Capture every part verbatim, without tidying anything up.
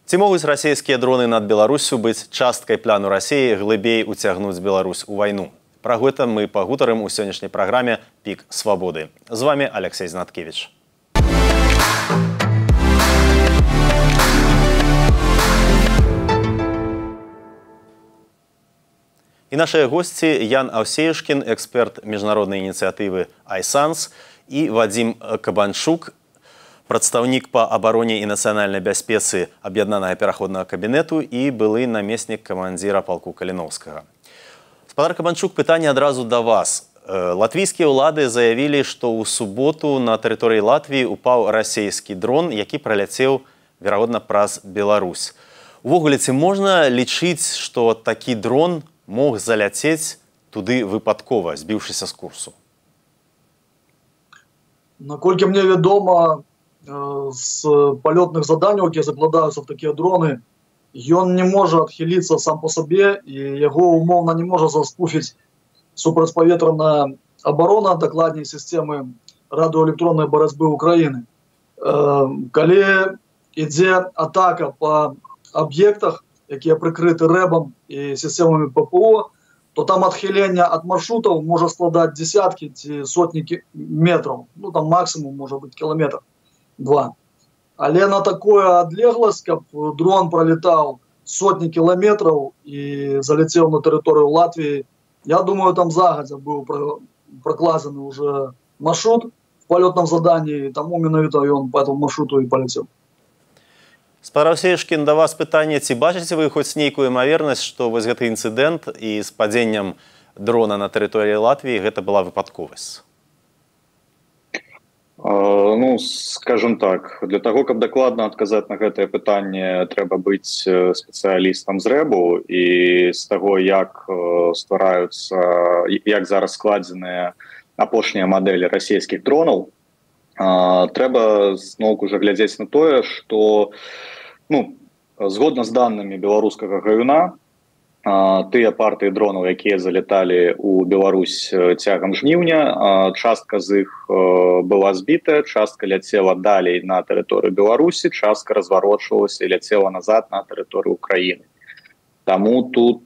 Ці могуць расійскія дроны над Беларусю быць часткай плану Расіі глыбей уцягнуць Беларусь у вайну? Пра гэта мы пагутарым у сённяшняй праграме «Пік свабоды». З вами Алексей Знаткевич. І нашыя госці Ян Аўсеюшкін, эксперт міжнароднай ініцыятывы «Айсанс», і Вадзім Кабанчук, прадстаўнік па абароне і нацыянальнай бяспецы аб'яднанага пераходнага кабінету і былы намеснік камандзіра палку Каліноўскага. Спадар Кабанчук, пытанне адразу да вас. Латвійскія ўлады заявілі, што ў суботу на тэрыторыі Латвіі упаў расійскі дрон, які праляцеў, верагодна, праз Беларусь. Увогуле, ці можна лічыць, што такі дрон мог заляцець туды выпадкова, збіўшыся з курсу? Наколькі мне вядома, з палётных заданняў, якія закладаюцца ў такія дроны, ён не можа адхіліцца сам па сабе, і яго умоўна не можа заспуфіць супрацьпаветраная абарона, дакладней сістэмы радыёэлектроннай барацьбы Украіны. Калі ідзе атака па аб'ектах, якія прыкрыты рэбам і сістэмамі ППО, то там адхіленне ад маршрутаў можа складаць дзесяткі ці сотні метраў. Ну, там максимум можа быць кіламетр два. Але на такое адлегласць, каб дрон пролетаў сотні кіламетраў і заляцеў на тэрыторыю Латвіі, я думаю, там загадзя быў прокладзены уже маршрут в палётным заданні, таму менавіта ён по этому маршруту і паляцеў. Спадар Аўсеюшкін, да вас пытанне, ці бачыце вы хоць нейкую імавернасць, што вось гэты інцыдэнт і з падзеннем дрона на тэрыторыі Латвіі гэта была выпадковасць? Ну, скажем так, для того, каб дакладна адказаць на гэтае пытанне, трэба быць спецыялістам з рэбу, і з таго, як ствараюцца, як зараз складзеныя апошнія мадэлі расійскіх дронаў, трэба зноўку уже глядзець на тое, што, ну, згодна з данымі беларускага гаюна, тыя партыі дронаў, якія залеталі ў Беларусь цягам жніўня, частка з іх была збітая, частка ляцела далей на тэрыторыю Беларусі, частка разварочвалася і ляцела назад на тэрыторыю Украіны. Таму тут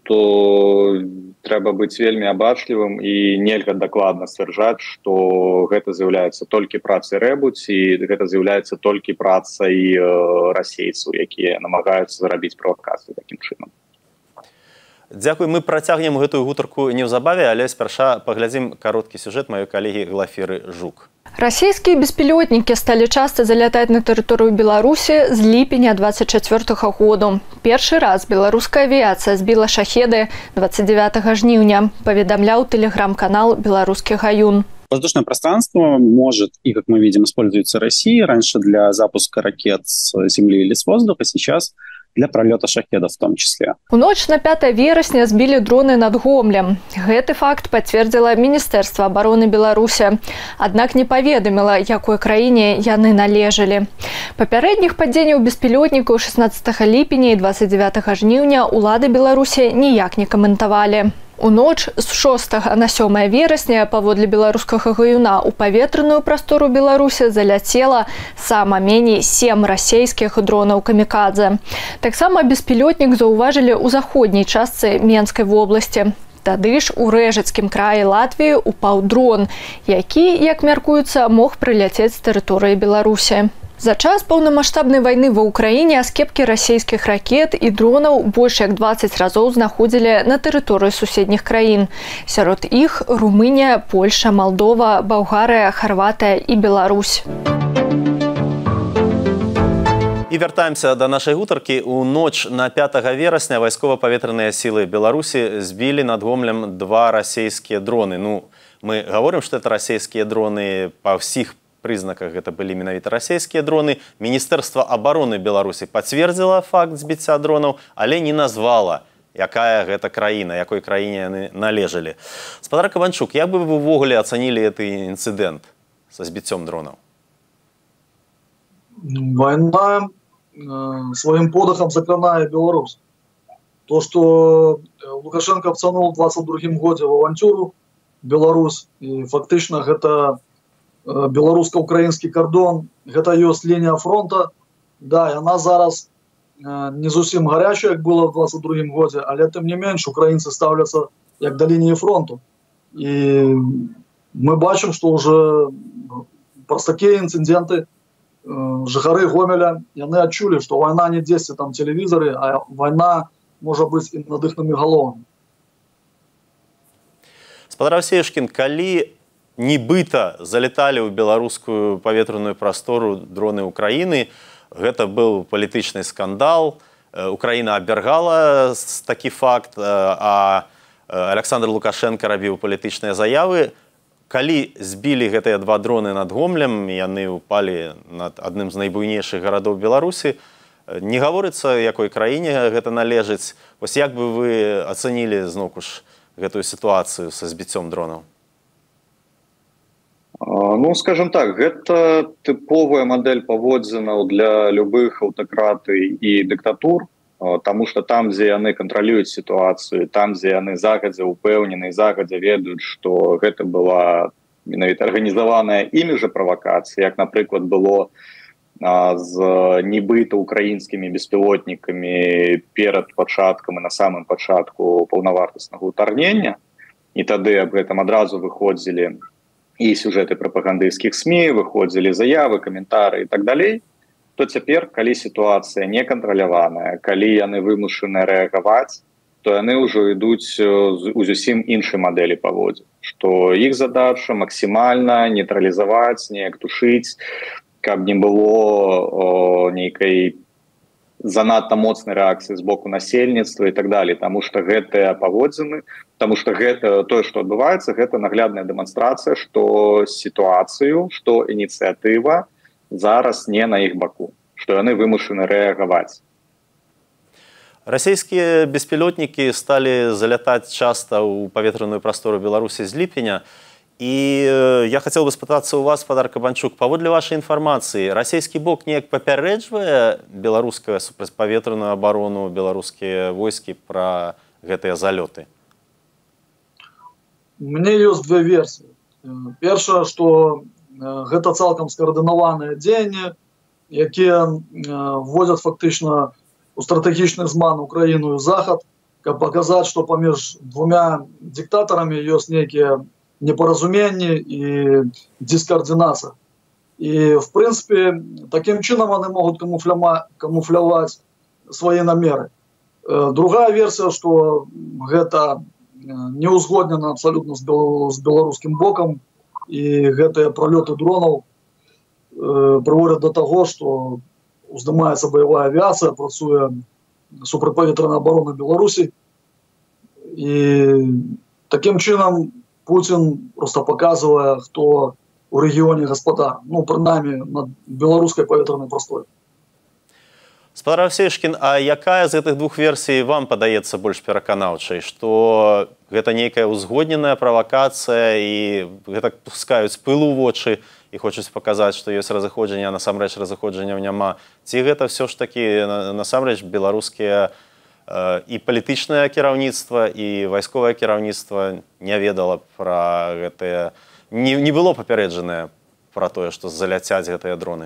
трэба быць вельмі абачлівым і нельга дакладна сцвярджаць, што гэта з'яўляецца толькі працай рэбу, ці гэта з'яўляецца толькі працай расейцаў, якія намагаюцца зрабіць правакацыю такім чынам. Дзякуй, мы працягнем гэтую гутарку неўзабаве, але спярша паглядзім кароткі сюжэт маёй калегі Глафіры Жук. Расійскія беспілотнікі сталі часта залятаць на тэрыторыю Беларусі з ліпеня дваццаць чацвёртага году. Першы раз беларуская авіяцыя збіла шахеды дваццаць дзевятага жніўня, паведамляў тэлеграм-канал «Беларускі гаюн». Воздушное пространство может, и как мы видим, используется Россией раньше для запуска ракет с земли или с воздуха, сейчас для пролета шахедов в том числе. У ноч на пятое верасня збілі дроны над Гомлем. Гэты факт пацвердзіла Міністэрства абароны Беларусі. Аднак не паведаміла, якой краіне яны належалі. Папярэдніх падзенняў беспілотнікаў шаснаццатага ліпеня і дваццаць дзевятага жніўня ўлады Беларусі ніяк не каментавалі. У ноч з шостага на сёмае верасня паводле беларускага гаюна ў паветраную прастору Беларусі заляцела сама меней сем расійскіх дронаў камікадзе. Таксама беспілотнік заўважылі ў заходняй частцы Менскай вобласці. Тады ж у Рэжыцкім краі Латвіі упаў дрон, які, як мяркуецца, мог прыляцець з тэрыторыі Беларусі. За час паўнамаштабнай вайны ва ўкраіне аскепкі расійскіх ракет і дронаў больш як дваццаць разоў знаходзілі на тэрыторыі суседніх краін. Сярод іх Румынія, Польша, Малдова, Балгарыя, Харватыя і Беларусь. І вяртаемся да нашай гутаркі. У ноч на пятага верасня вайскова-паветраныя сілы Беларусі збілі над Гомлем два расійскія дроны. Ну, мы гаворым, што это расійскія дроны па ўсіх прызнаках, гэта былі менавіта расійскія дроны. Міністэрства абароны Беларусі пацвердзіла факт збіцця дронаў, але не назвала, якая гэта краіна, якой краіне яны належалі. Спадар Кабанчук, як бы вы ўвогуле ацанілі гэты інцыдэнт са збіццём дронаў? Вайна своим подохом закранае Беларусь. То, что Лукашенко обцанул в двадцать другім годзе в авантюру Беларусь, и фактично это беларуска-украинский кордон, это ёсць линия фронта, да, и она зараз не зусім гарячая, як было в двадцать другім годзе, але тым не менш украінцы ставляцца як да лініі фронту. І мы бачым, што ўжо праз такія інцыденты жыхары Гомеля, яны адчулі, што вайна не дзесьці там тэлевізары, а вайна можа быць і над іхнымі галовамі. Спадар Авсеюшкін, калі нібыта залеталі ў беларускую паветраную прастору дроны Украіны, гэта быў палітычны скандал, Украіна абвяргала такі факт, а Александр Лукашенко рабіў палітычныя заявы. Калі збілі гэтыя два дроны над Гомлем, яны ўпалі над адным з найбуйнейшых гарадоў Беларусі, не гаворыцца, якой краіне гэта належыць. Вось як бы вы ацэнілі зноўку ж гэтую сітуацыю са збіццём дронаў? Ну, скажем так, гэта тыповая мадэль паводзінаў для любых аўтакратый і дыктатур, таму што там, дзе яны кантралююць сітуацыю, там, дзе яны загадзя ўпэўнены, загадзя ведаюць, што гэта была менавіта арганізаваная імі жа правакацыя, як, напрыклад, было з нібыта украінскімі беспілотнікамі перад пачаткам і на самым пачатку паўнавартаснага ўтаргнення, і тады аб гэтым адразу выходзілі і сюжэты прапагандысцкіх СМІ, выходзілі заявы, каментары і так далей, то цяпер, калі сітуацыя не кантраляваная, калі яны вымушаны рэагаваць, то яны ўжо ідуць у зусім іншай мадэлі паводзін, што іх задача максімальна нейтралізаваць, неяк тушыць, каб не было нейкай занадта моцнай рэакцыі з боку насельніцтва і так далей, таму што гэтыя паводзіны, таму што гэта тое, што адбываецца, гэта наглядная дэманстрацыя, што сітуацыю, што ініцыятыва зараз не на іх баку, што яны вымушаны рэагаваць. Расійскія беспілотнікі сталі залятаць часта ў паветраную прастору Беларусі з ліпеня. І я хацеў бы спытацца ў вас, спадар Кабанчук, паводле вашай інфармацыі, расійскі бок неяк папярэджвае беларускую супрацьпаветраную абарону, беларускія войскі пра гэтыя залёты? У мяне ёсць две версіі. Першае, што гэта цалкам скаардынаваныя дзеянні, якія вводзяць фактычна у стратэгічны зман Украіну і Захад, каб паказаць, што паміж двумя дыктатарамі ёсць нейкія непаразуменні і дыскаардынацыя. І, в прынцыпе, такім чынам яны могуць камуфляваць свае намеры. Другая версія, што гэта не ўзгоднена абсалютна з беларускім бокам, і гэтыя пролёты дронаў прыводзяць да таго, што уздымаецца баявая авіацыя, працуе супрацьпаветраная абарона Беларусі. І такім чынам Путин просто показывая, хто у рэгіёне гаспадар, ну, прынамі, на беларускай паветранай прасторе. Спадар Авсеюшкін, а якая з гэтых двух версій вам падаецца больш пераканаўчай? Што гэта нейкая ўзгодненая правакацыя і гэта пускаюць пылу ў вочы і хочуць паказаць, што ёсць разыходжанне, а насамрэч разыходжанняў няма? Ці гэта ўсё ж такі насамрэч беларускія і палітычнае кіраўніцтва, і вайсковае кіраўніцтва не ведала пра гэтыя... Не, не было папярэджанае пра тое, што заляцяць гэтыя дроны?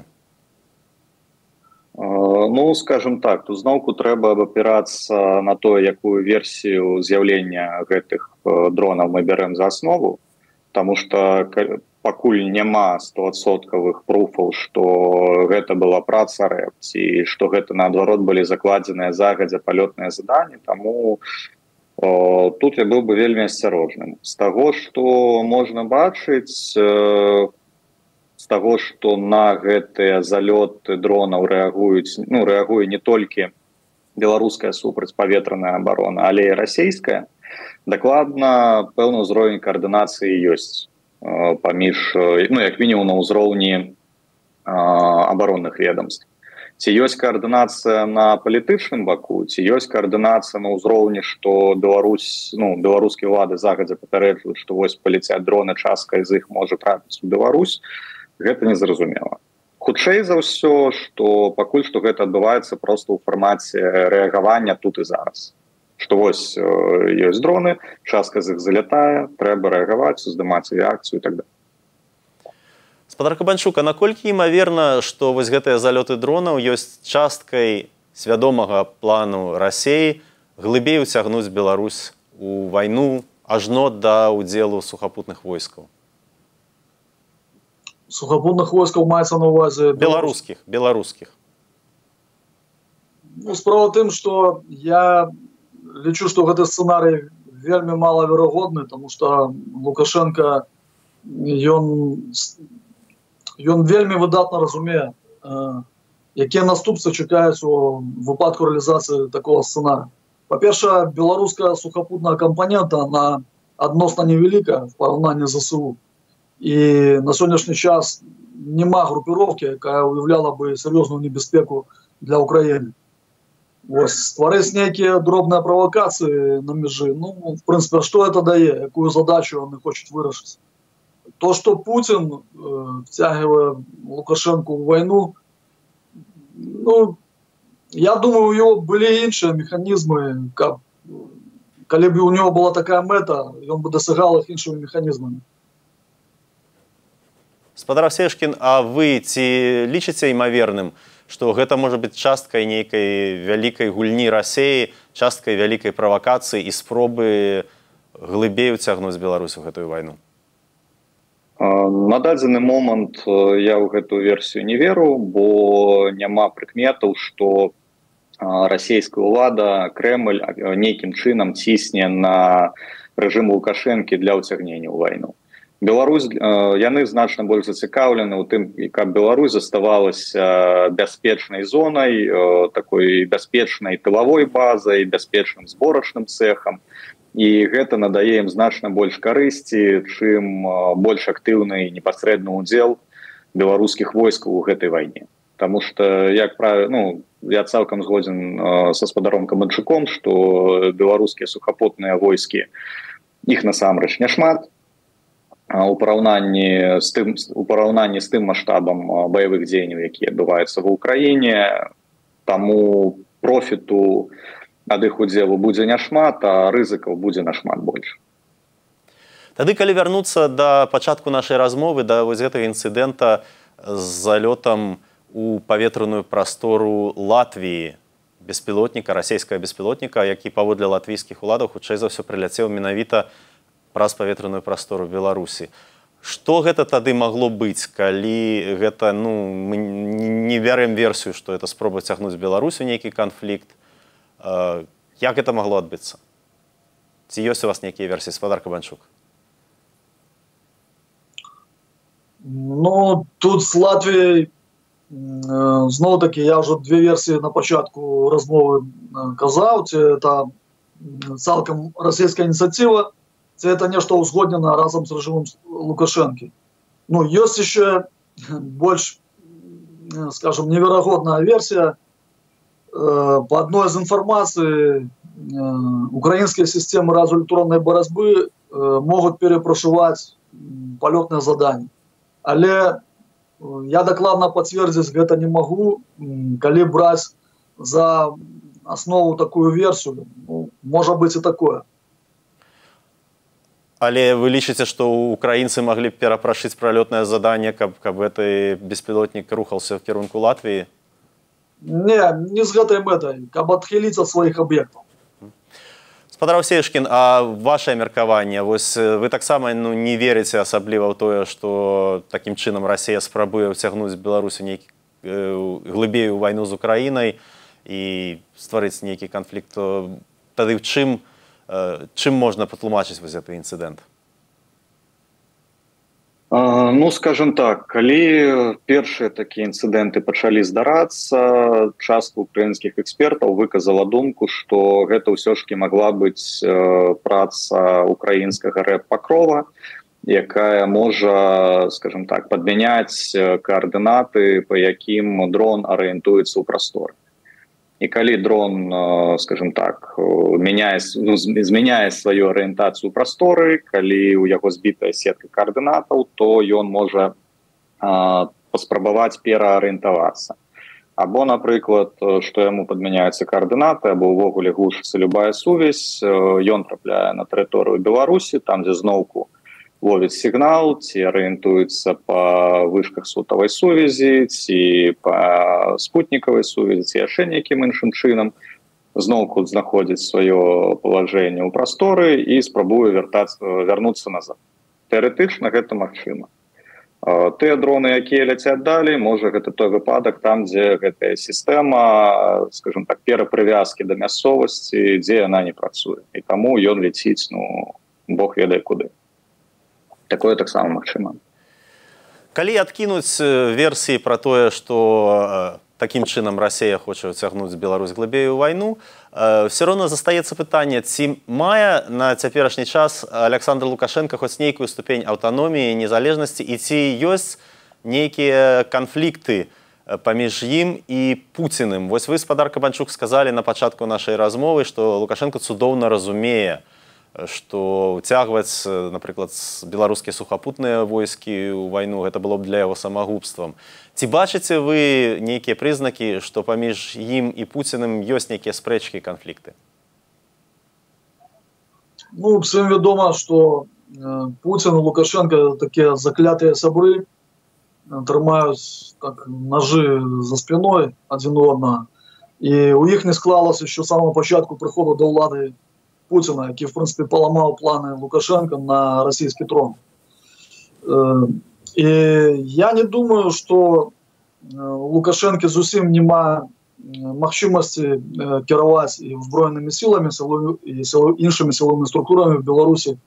Ну, скажем так, тут зноўку трэба абапірацца на тое, якую версію з'яўлення гэтых дронаў мы бярэм за аснову, таму што пакуль няма стовадсоткавых пруфаў, што гэта была праца рэп, ці што гэта, наадварот, былі закладзеныя загадзя палётныя заданні, таму о, тут я быў бы вельмі асцярожным. З таго, што можна бачыць, э, з таго, што на гэтыя залёты дронаў рэагуюць, ну, рэагуе не толькі беларуская супрацьпаветраная абарона, але і расійская, дакладна пэўны ўзровень каардынацыі ёсць паміж, ну, як мінімум на ўзроўні абаронных ведомств. Ці ёсць каардынацыя на палітычным баку, ці ёсць каардынацыя на ўзроўні, што Беларусь, ну, беларускія ўлады загадзя папярэджваюць, што вось паляцяць дроны, частка з іх можа трапіць у Беларусь, гэта незразумела. Хутчэй за ўсё, што пакуль што гэта адбываецца проста ў фармаце рэагавання тут і зараз. Што вось ёсць дроны, частка з іх залятае, трэба рэагаваць, уздымаць авіяцыю і так далее. Спадар Кабанчук, а наколькі імаверна, што вось гэтыя залёты дронаў ёсць часткай свядомага плану Расіі глыбей уцягнуць Беларусь у вайну ажно да ўдзелу сухапутных войскаў? Сухопутных войскаў маецца на увазе беларускіх беларускіх. Ну, справа тым, што я лічу, што гэты сцэнарый вельмі малаверагодны, таму што Лукашенко ён ён вельмі выдатна разумее, якія наступствы чакаюць у выпадку рэалізацыі такого сцэнарыя. Па-першае, беларуская сухапутная кампанента на адносна невялікая в параўнанні з ЗСУ. І на сённяшні час нема групіроўкі, якая уяўляла бы сер'ёзную небяспеку для Украіны. Вось, стварыць нейкія дробныя правакацыі на мяжы, ну, в прынцыпе, што гэта дае, якую задачу яны хочуць вырашыць. То, што Путін э, втягивае Лукашенку ў вайну, ну, я думаю, у яго былі іншыя механізмы, каб, калі б у него была такая мэта, ён бы дасягал іх іншымі механізмамі. Спадар Авсеюшкін, а вы ці лічыце імаверным, што гэта можа быць часткай нейкай вялікай гульні Расіі, часткай вялікай правакацыі і спробы глыбей уцягнуць Беларусь у гэтую вайну? На дадзены момант я ў гэтую версію не веру, бо няма прыкметаў, што расійская ўлада, Крэмль нейкім чынам цісне на рэжым Лукашэнкі для ўцягнення ў вайну. Беларусь, яны значна больш зацікаўлены ў тым, каб Беларусь заставалася бяспечнай зонай, такой бяспечнай тылавой базай, бяспечным зборачным цэхам. І гэта надае ім значна больш карысці, чым больш актыўны непасрэдны ўдзел беларускіх войскаў у гэтай вайне. Таму што, як правіла, ну, я цалкам згодзін са спадаром Кабанчуком, што беларускія сухапутныя войскі, іх насамрэч няшмат, у параўнанні з тым, у параўнанні з тым маштабам баявых дзеянняў, якія адбываюцца ва ўкраіне, таму профіту ад іх удзелу будзе няшмат, а рызыкаў будзе нашмат больш. Тады, калі вярнуцца да пачатку нашай размовы, да вось гэтага інцыдэнта з залётам у паветраную прастору Латвіі, беспілотніка, расійскага беспілотніка, які паводле латвійскіх уладаў хутчэй за ўсё прыляцеў менавіта праз паветраную прастору Беларусі. Што гэта тады магло быць, калі гэта, ну, мы не вярым версію, што это спроба цягнуць Беларусь у нейкі канфлікт? Як гэта магло адбыцца? Ці ёсць у вас нейкія версіі, спадар Кабанчук? Ну, тут з Латвіяй, зноў-такі, я ўжо две версіі на пачатку размовы казаў, ці это цалкам расійская ініцыятыва, ці это нешта ўзгоднена разам з рэжымам Лукашэнкі. Ну, ёсць яшчэ больш, скажем, неверагодная версія. По адной з інфармацыі, украінскія сістэмы радыёэлектроннай барацьбы могуць перапрашываць палётныя заданні. Але я дакладна пацвердзіць гэта не магу, калі браць за аснову такую версію. Ну, можа быць і такое. Але вы лічыце, што украінцы маглі б перапрашыць пралётнае заданне, каб, каб гэты беспілотнік рухаўся ў кірунку Латвіі? Не, не з гэтай мэтай, каб адхіліць ад сваіх аб'ектаў. Спадар Авсеюшкін, а вашае меркаванне, вось вы таксама, ну, не верыце асабліва ў тое, што такім чынам Расія спрабуе ўцягнуць Беларусь нейкі глыбей у вайну з Украінай і стварыць нейкі канфлікт, тады ў чым чым можна патлумачыць вось гэты інцыдэнт? Ну, скажем так, калі першыя такія інцыдэнты пачалі здарацца, частка украінскіх экспертаў выказала думку, што гэта ўсё ж такі магла быць праца украінскага рэп-пакрова, якая можа, скажем так, падмяняць каардынаты, па якім дрон арыентуецца ў прасторы. І калі дрон, скажем так, мяняе, ну, змяняе сваю арыентацыю прасторы, калі ў яго збітая сетка каардынатаў, то ён можа а, паспрабаваць пераарыентавацца. Або, напрыклад, што яму падмяняюцца каардынаты, або ўвогуле глушыцца любая сувязь, ён трапляе на тэрыторыю Беларусі, там, дзе зноўку ловіць сігнал, ці арыентуецца па вышках сотавай сувязі, ці па спутнікавай сувязі, ці яшчэ нейкім іншым чынам, зноўку знаходзіць сваё палажэнне ў прасторы і спрабуе вяртацца, вярнуцца назад. Тэарэтычна гэта магчыма. Тыя дроны, якія ляцяць далей, можа гэта той выпадак там, дзе гэтая сістэма, скажем так, перапрывязкі да мясцовасці, дзе яна не працуе. І таму ён ляціць, ну, бог ведае куды. Такое таксама магчыма. Калі адкінуць версіі пра тое, што такім чынам Расія хоча ўцягнуць Беларусь глыбей у вайну, все роўна застаецца пытанне, ці мае на цяперашні час Александр Лукашенко хоць нейкую ступень аўтаноміі, незалежнасці, і ці ёсць нейкія канфлікты паміж ім і Пуціным. Вось вы, спадар Кабанчук, сказалі на пачатку нашай размовы, што Лукашенко цудоўна разумее, што ўцягваць, напрыклад, беларускія сухапутныя войскі ў вайну, гэта было б для яго самагубствам. Ці бачыце вы нейкія прызнакі, што паміж ім і Пуціным ёсць нейкія спрэчкі, канфлікты? Ну, всім вядома, што Пуцін і Лукашенко такія заклятыя сябры, трымаюць так, ножы за спиной адзін однага. І у іх не склалася ще з самого початку приходу до влади Путина, який, в принципі, поламав плани Лукашенка на російський трон. І я не думаю, що у Лукашенка зовсім немає можливості керувати і збройними силами, і іншими силовими структурами в Білорусі.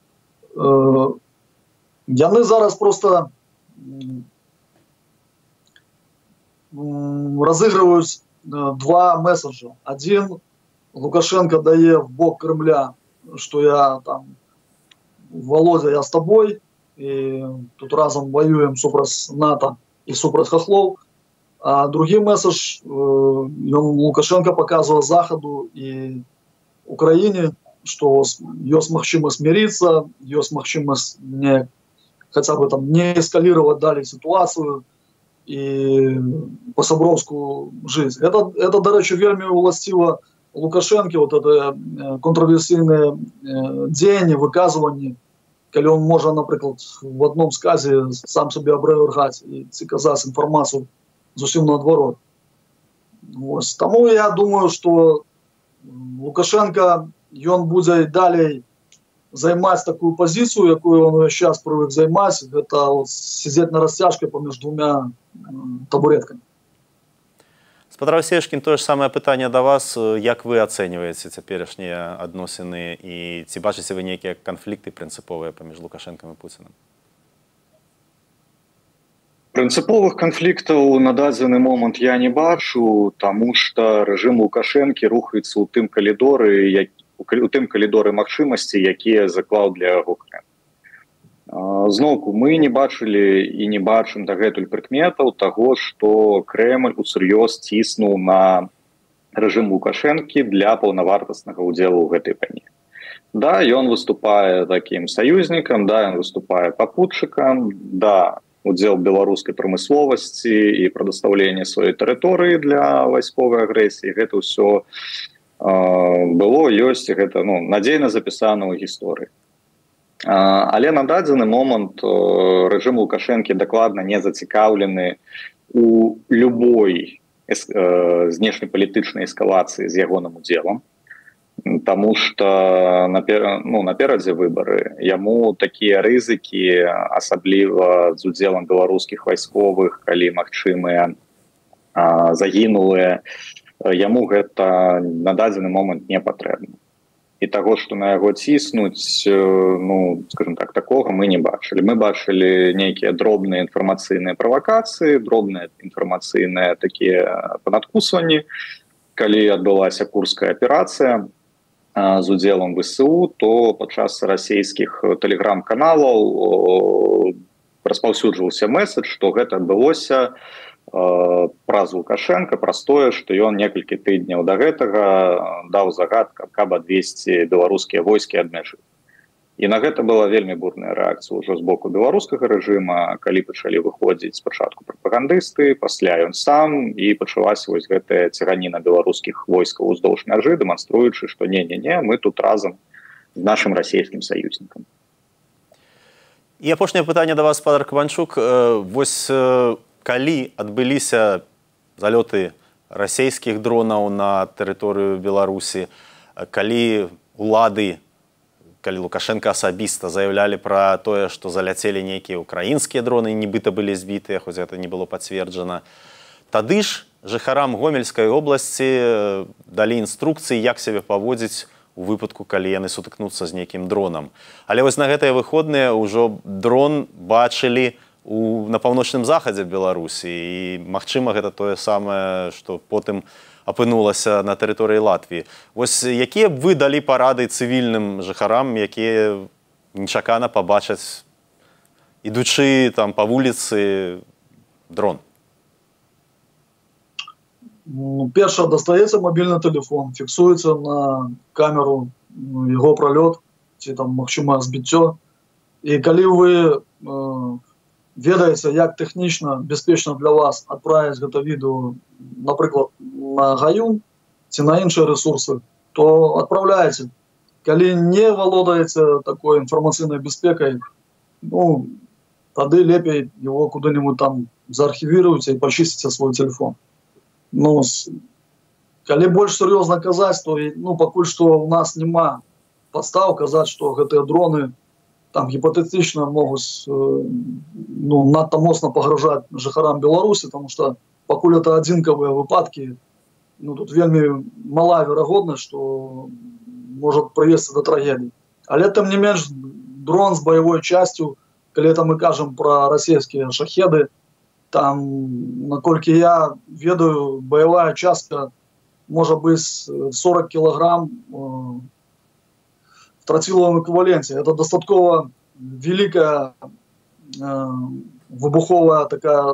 Вони зараз просто розігрують два меседжі. Один – Лукашенко дає в бок Кремля, что я там, Володя, я с тобой, и тут разом воюем супротив НАТО и супротив хохлов. А другий месседж э, Лукашенко показывает Заходу и Украине, что есть махчимость смириться, есть махчимость не, хотя бы там не эскалировать далее ситуацию и по-собровску жизнь. Это, это, до речі, вельми властиво Лукашенко, вот это контроверсійне дзеянне, выказывание, коли он может, например, в одном сказе сам себе опровергать и казать информацию зовсім наоборот. Ось. Тому я думаю, что Лукашенко, он буде далі займати таку позицію, яку він зараз привик займати, це от сидіти на розтяжці поміж двома табуретками. Спадар Авсеюшкін, тое ж самае пытанне да вас. Як вы ацэньваеце цяперашнія адносіны і ці бачыце вы нейкія канфлікты прынцыповыя паміж Лукашенкам і Пуціным? Прынцыповых канфліктаў на дадзены момант я не бачу, таму што рэжым Лукашэнкі рухаецца ў тым калідоры, у тым калідоры магчымасці, якія заклаў для яго Крэмль. Зноўку, мы не бачылі і не бачым дагэтуль прыкметаў таго, што Крэмль усур'ёз ціснуў на рэжым Лукашэнкі для паўнавартаснага ўдзелу ў гэтай вайне. Да, ён выступае такім саюзнікам, да, ён выступае папутчыкам, да, удзел беларускай прамысловасці і прадастаўленне сваёй тэрыторыі для вайсковай агрэсіі. Гэта ўсё э, было, ёсць, гэта ну, надзейна запісана ў гісторыі. Але на дадзены момант рэжым Лукашэнкі дакладна не зацікаўлены у любой знешнепалітычнай эскалацыі з ягоным удзелам, таму што ну, наперадзе выбары. Яму такія рызыкі, асабліва з удзелам беларускіх вайсковых, калі магчымыя загінулыя, яму гэта на дадзены момант не патрэбна. І таго, што на яго ціснуць, ну, скажем так, такога мы не бачылі. Мы бачылі нейкія дробныя інфармацыйныя правакацыі, дробныя інфармацыйныя такія панадкусванні. Калі адбылася Курская аперацыя з удзелам ВСУ, то падчас расійскіх тэлеграм-каналаў распаўсюджваўся месседж, што гэта адбылося праз Лукашенко, праз тое, што ён некалькі тыдняў да гэтага даў загад, каб адвесці беларускія войскі ад мяжы. І на гэта была вельмі бурная рэакцыя ўжо з боку беларускага рэжыма, калі пачалі выходзіць спачатку прапагандысты, пасля ён сам, і пачалася вось гэтая ціраніна беларускіх войскаў уздоўж мяжы, дэманструючы, што не-не-не, мы тут разам з нашым расійскім саюзнікам. І апошняе пытанне да вас, спадар Кабанчук. Вось калі адбыліся залёты расійскіх дронаў на тэрыторыю Беларусі, калі улады, калі Лукашенко асабіста заяўлялі пра тое, што заляцелі нейкія украінскія дроны, нібыта былі збітыя, хоць гэта не было пацверджана, тады ж жыхарам Гомельскай обласці далі інструкцыі, як сябе паводзіць у выпадку, калі яны сутыкнуцца з нейкім дронам. Але вось на гэтыя выходныя ўжо дрон бачылі у, на паўночным захадзе Беларусі. І, магчыма, гэта тое самае, што потым апынулася на тэрыторыі Латвіі. Вось якія б вы далі парады цывільным жыхарам, якія нечакана пабачаць, ідучы там па вуліцы, дрон? Перше, достається мобільний телефон, фіксується на камеру його прольот, чи там максимальне збиття. І коли ви е, ведаєте, як технічно безпечно для вас відправити це відео, наприклад, на Гаюн чи на інші ресурси, то відправляєте. Коли не володаєте такою інформаційною безпекою, ну, тоді лепей його куди-небудь там заархівіруйте і почистите свій телефон. Ну, калі больш сур'ёзна казаць, то ну, пакуль што ў нас няма падстаў казаць, што гэтыя дроны там гіпатэтычна могуць ну, надта моцна пагражаць жыхарам Беларусі, таму што пакуль это адзінкавыя выпадкі, ну, тут вельмі малая верагоднасць, што можа прывесці да трагедыі. Але тым не менш дрон з баявой часцю, калі это мы кажам пра расійскія шахеды, там, наколькі я ведаю, баявая частка можа быць сорок кілаграм в трацілавым эквіваленце. Это дастаткова вялікая выбуховая такая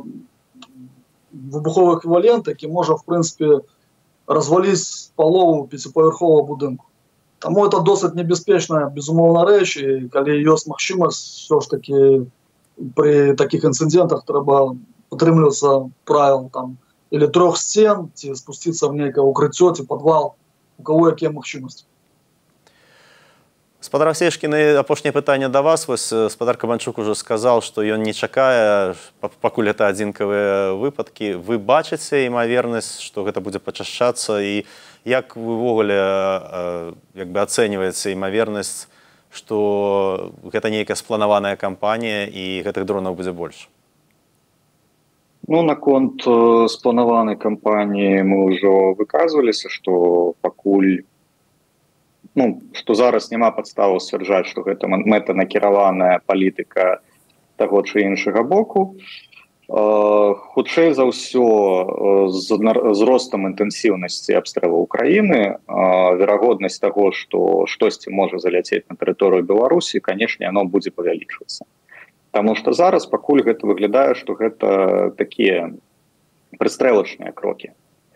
выбуховы эквівалент, які можа, в прынцыпе, разваліць палову пяціпавярховага будынку. Таму это досыць небяспечная, безумоўна, рэч, і калі ёсць магчымасць, ўсё ж такі пры такіх інцыдэнтах трэба прытрымлівацца правіл там или трох сцен, ці спусціцца в нейкае укрыццё, ці падвал, у кого якія магчымасці. Спадар Авсеюшкін, апошняе пытанне да вас. Вось спадар Кабанчук ужо сказаў, што ён не чакае, пакуль гэта адзінкавыя выпадкі. Вы бачыце імавернасць, што гэта будзе пачашчацца, і як вы ўвогуле як бы ацэньваеце імавернасць, што гэта нейкая спланаваная кампанія і гэтых дронаў будзе больш? Ну, наконт э, спланаванай кампаніі мы ўжо выказваліся, што пакуль, ну, што зараз няма падставаў сцвярджаць, што гэта мэтанакіраваная палітыка таго чи іншага боку. Э, хутчэй за ўсё, э, з, з ростам інтэнсіўнасці абстрэлу Украіны, э, верагоднасць таго, што штосьці можа заляцець на тэрыторыю Беларусі, канешне, яно будзе павялічвацца. Таму што зараз пакуль гэта выглядае, што гэта такія прыстрэлачныя крокі.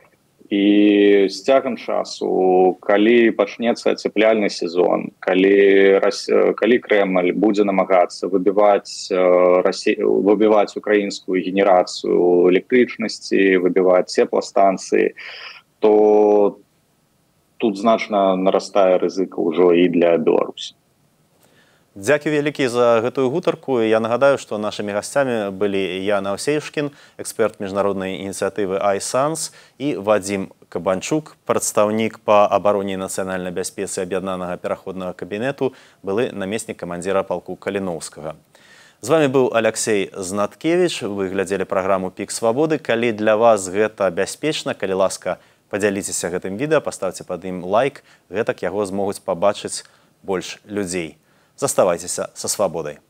І з цягам часу, калі пачнецца ацяпляльны сезон, калі, калі Крэмль будзе намагацца выбіваць, выбіваць украінскую генерацыю электрычнасці, выбіваць цепластанцыі, то тут значна нарастае рызыка ўжо і для Беларусі. Дзякуй вялікі за гэтую гутарку. Я нагадаю, што нашымі гасцямі былі Ян Авсеюшкін, эксперт міжнароднай ініцыятывы iSans, і Вадзім Кабанчук, прадстаўнік па абароне і нацыянальнай бяспецы аб'яднанага пераходнага кабінету, былы намеснік камандзіра палку Каліноўскага. З вами быў Аляксей Знаткевіч. Вы глядзелі праграму «Пік свабоды». Калі для вас гэта бяспечна, калі ласка, падзяліцеся гэтым відэа, паставце пад ім лайк, гэтак яго змогуць пабачыць больш людзей. Заставайцеся са свабодай.